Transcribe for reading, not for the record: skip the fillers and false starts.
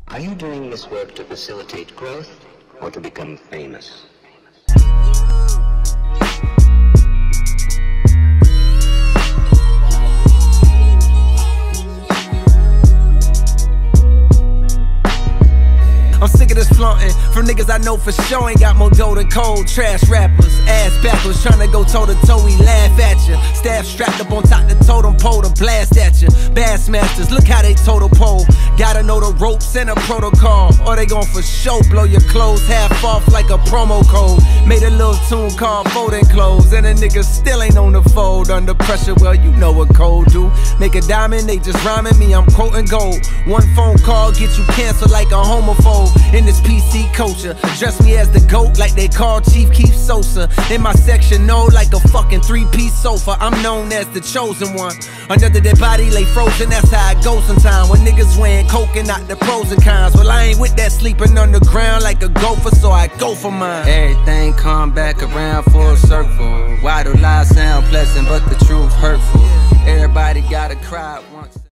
Are you doing this work to facilitate growth or to become famous? I'm sick of this flaunting from niggas I know for sure ain't got more dough than cold. Trash rappers, ass backwards, tryna go toe to toe, we laugh at you. Staff strapped up on top the totem pole to blast at you. Bassmasters, look how they total pole. Gotta know the ropes and a protocol, or they gon' for sure blow your clothes half off like a promo code. Made a little tune called Folding Clothes, and a nigga still ain't on the fold. Under pressure, well, you know what cold do. Make a diamond, they just rhyming me, I'm quoting gold. One phone call get you canceled like a homophobe. In this PC culture, dress me as the GOAT like they call Chief Keef Sosa. In my section, no, like a fucking three-piece sofa. I'm known as the chosen one. Under their body lay frozen, that's how I go sometime. When niggas wearing coke and not the pros and cons. Well, I ain't with that sleeping underground like a gopher, so I go for mine. Everything come back around full circle. Why do lies sound pleasant but the truth hurtful? Everybody gotta cry once.